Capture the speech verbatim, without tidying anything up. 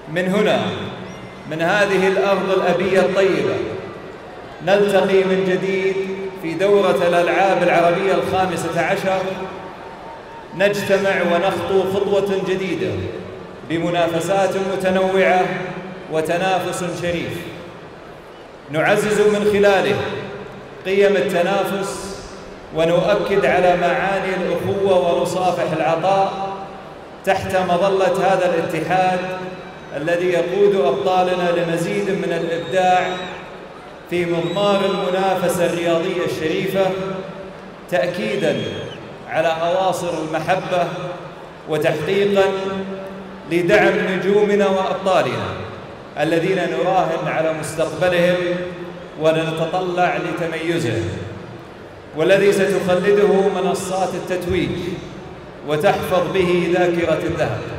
من هنا، من هذه الأرض الأبية الطيبة، نلتقي من جديد في دورة الألعاب العربية الخامسة عشر، نجتمع ونخطو خطوة جديدة بمنافسات متنوعة وتنافس شريف، نعزز من خلاله قيم التنافس ونؤكد على معاني الأخوة ونصافح العطاء تحت مظلة هذا الاتحاد الذي يقود أبطالنا لمزيد من الإبداع في مضمار المنافسة الرياضية الشريفة، تأكيداً على أواصر المحبة وتحقيقاً لدعم نجومنا وأبطالنا الذين نراهن على مستقبلهم ونتطلع لتميزهم، والذي ستخلده منصات التتويج وتحفظ به ذاكرة الذهب.